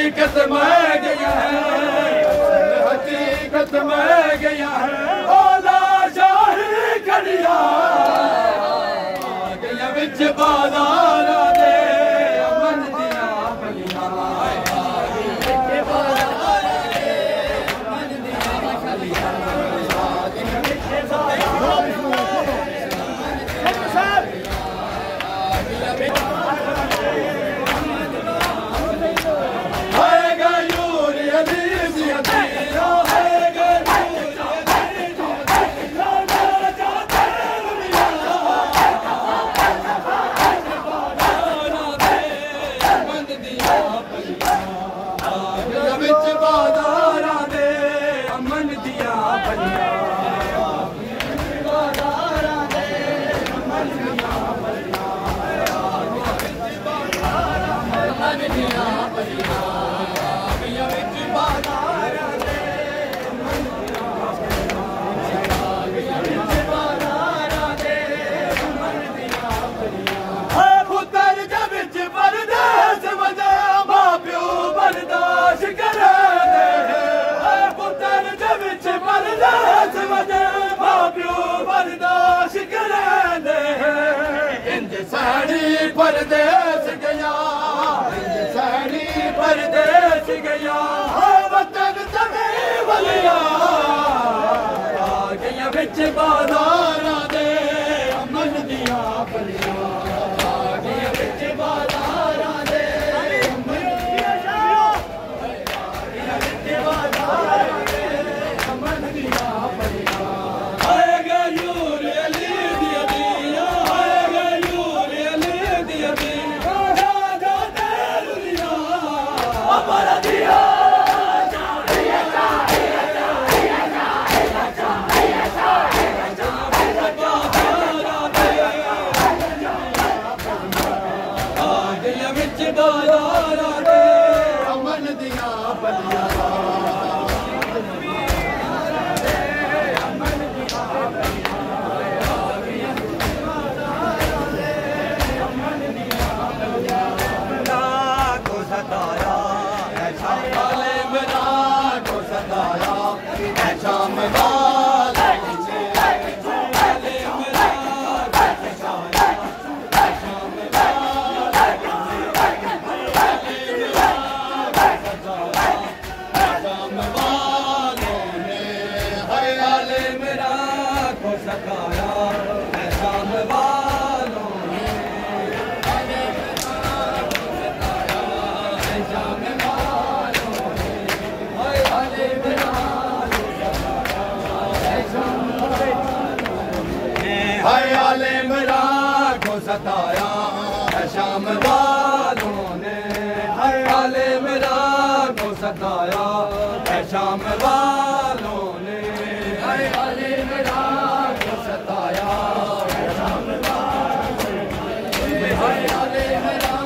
हकीकत में गया है, हकीकत में गया है। ओला शाही खड़िया गया बिच बाजार दे अमन दिया बलिया, परदेस गया, सैनी परदेस गया, वतन तमे वलिया गया बिच बाजार दे अमन दिया बलिया, गया बिच बाजार दे अमन दिया, गया बिच बाजार दे अमन दिया बलिया। आएगा यूर अली दिया दिया, आएगा यूर अली दिया दिया, राजा तेल दिया अमर दिया। सताया है शाम वालों ने, हर हाले मेरा को सताया है शाम वालों ने, हर हाले मेरा को सताया है शाम वालों ने, हर हाले मेरा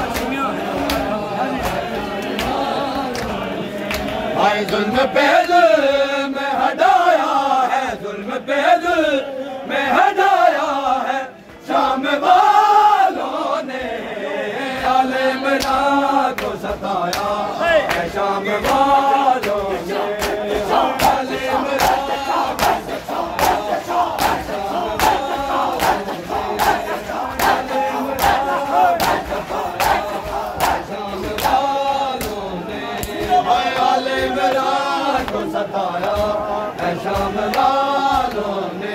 भाई जुल्म पे जुल्म में हटाया है, जुल्म पे जुल्म में हटाया है शाम वालों ने, आले मेरा को सताया है शाम वालों ने, आले मेरा को सताया है शाम वालों ने, आले मेरा को सताया है शाम वालों ने।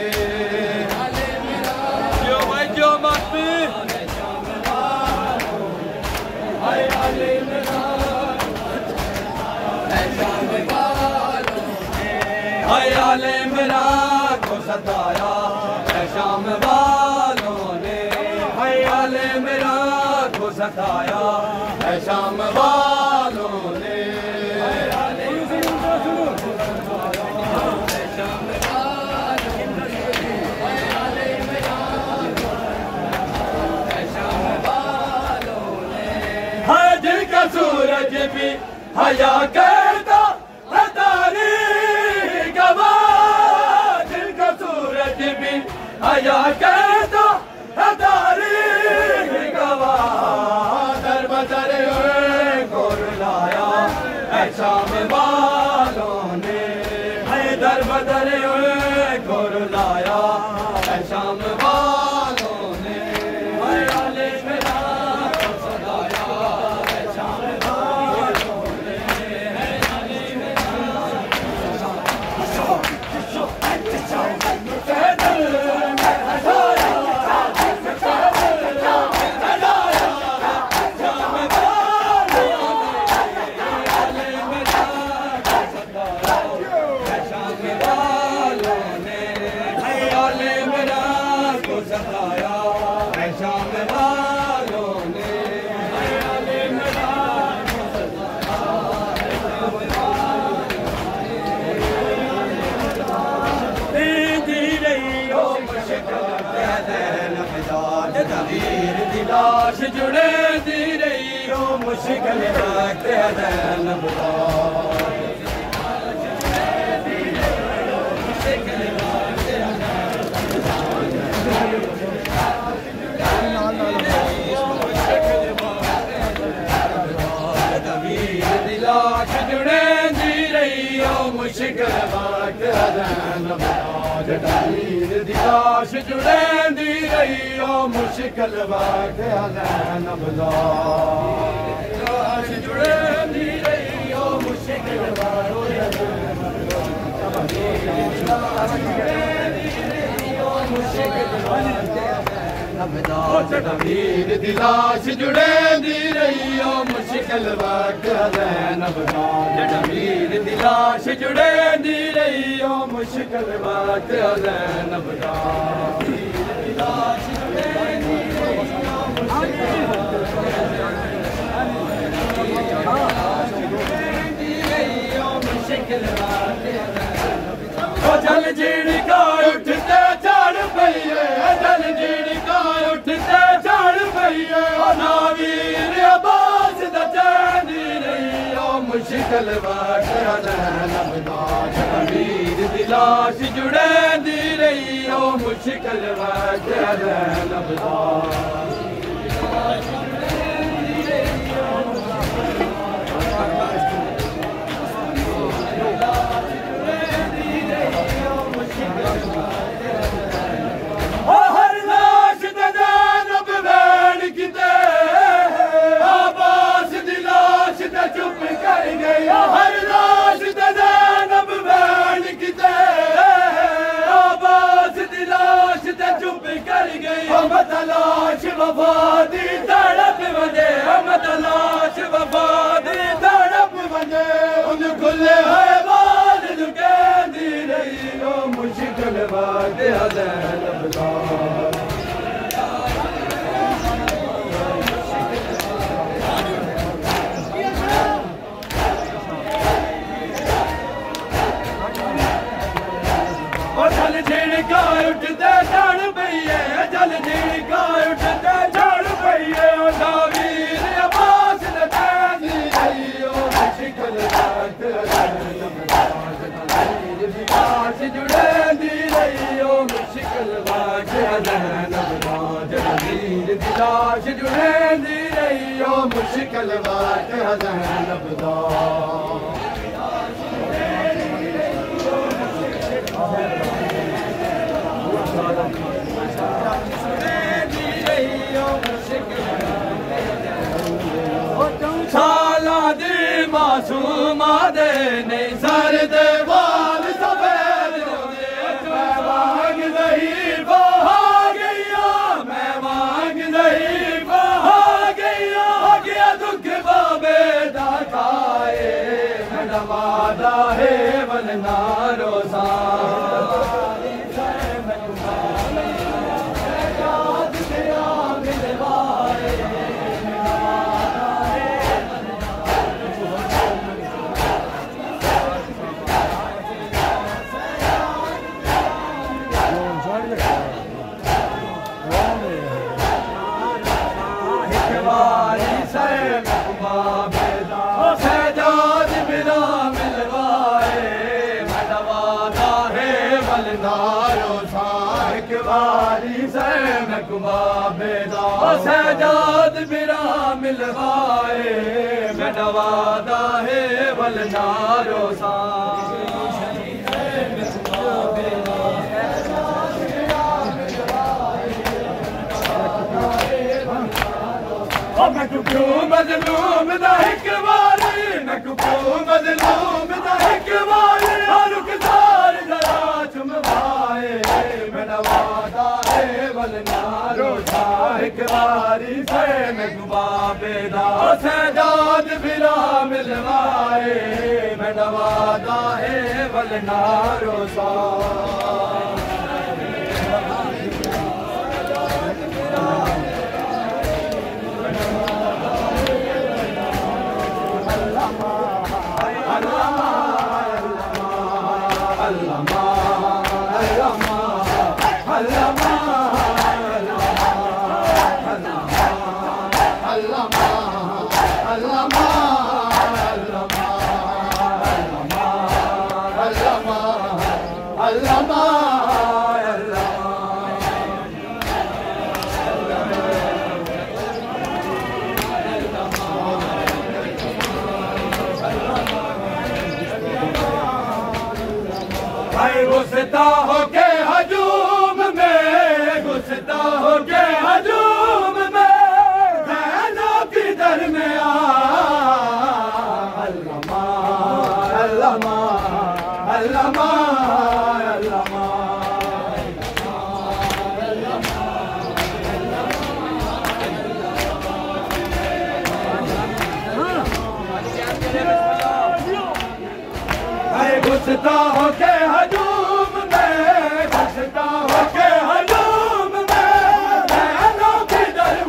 आले मेरा को सताया है शाम वालों ने, आले मेरा को सताया है शाम वालों ने, दिल का सूरज भी हया करता है तारीख गवा, दिल का सूरज भी हया करता है तारीख गवा, दर बदर को रुलाया दिलाश जुड़े दी रही हो मुश्किल वक्त अज़ैन दिलाश जुड़े दी रही हो मुश्किल वक्त अज़ैन जटावीर दिलाश जुड़े दी रही हो मुश्किल वक्त अज़ैन दिलाश जुड़े दी रही हो मुश्किल जटावीर दिलाश जुड़े दी रही हो मुश्किल वक्त अज़ैन जटावीर दिलाश जुड़े दी रही हो मुश्किल वक्त अज़ैन दिलाश जुड़े दी रही हो मुश्किल वक्त जल झिड़का उठते चढ़ पईए जल झिड़का उठते चढ़ पईए नावीर अब्बास दा चढ़ी रही हो मुश्किल वक्त अज़ैन जटावीर दिलाश जुड़े दी रही हो मुश्किल वक्त अज़ैन चुप कर गया हर लाश ज़ैनब बैठ किते आवाज़ दिलाश ते चुप कर गई हम तलाश वफा दी तड़प वजे हम तलाश वफा दी तड़प वजे उन खुले है बाल झुके दी रही हो मुश्किल वक्त अज़ैन जल झिड़का उठते चढ़ पईए जल झिड़का उठते चढ़ पईए नावीर अब्बास दा चढ़ी रही हो मुश्किल वक्त दिलाश जुड़े दी रही हो मुश्किल वक्त अज़ैन जटावीर दिलाश जुड़े दी रही हो मुश्किल वक्त अज़ैन साला दे मासूमा दे नहीं सर दे बाल सफेद होते मैं मांग नहीं बहा गया मैं मांग नहीं बहा गया दुख बाबे दा खाए मेरा वादा है वलना रोज़ा सजाद बिरा मिलवाए मैं नवादा है वलनारो सा मैं क्यों मजलूम दा एक बारी मैं क्यों मजलूम दा एक बारी रुखसार जरा चुमवाए मैं नवादा है वलनारो सा एक बारी से मैं गुबाबेदा सजाद बिरा मिलवाए मैं नवादा है वलनारो सा घुसता हो के हजूम में, घुसता हो के हजूम में, ज़ैनों की दरमियान अल्लामा अल्लामा अल्लामा अल्लामा घुसता हो के हजूम में, घुसता हो के हजूम में, ज़ैनों की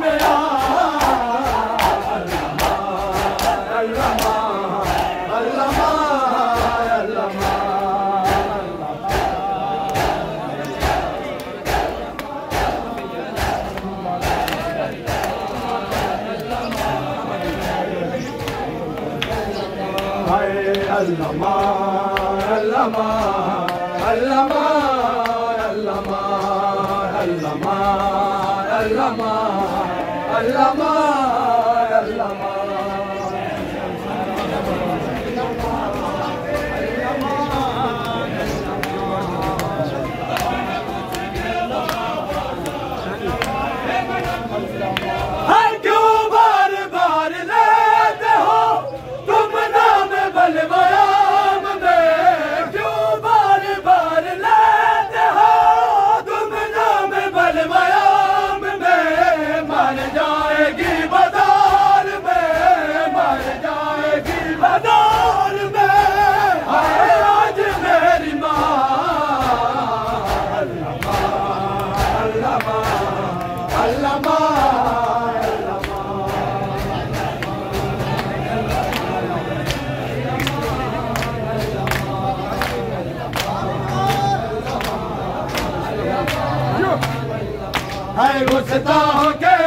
दरमियान अल्लामा अल्लामा अल्लामा अल्लामा अल्लामा अल्लामा अल्लामा अल्लामा अल्लामा अल्लामा अल्लामा क्यों बार बार लेते हो तुम नाम बलवायाम में, क्यों बार बार लेते हो तुम नाम बलवायाम में, मर जाएगी बाजार में, मर जाएगी बाजार में, हाय आज मेरी माँ अल्लामा अल्लामा अल्लामा घुसता हो के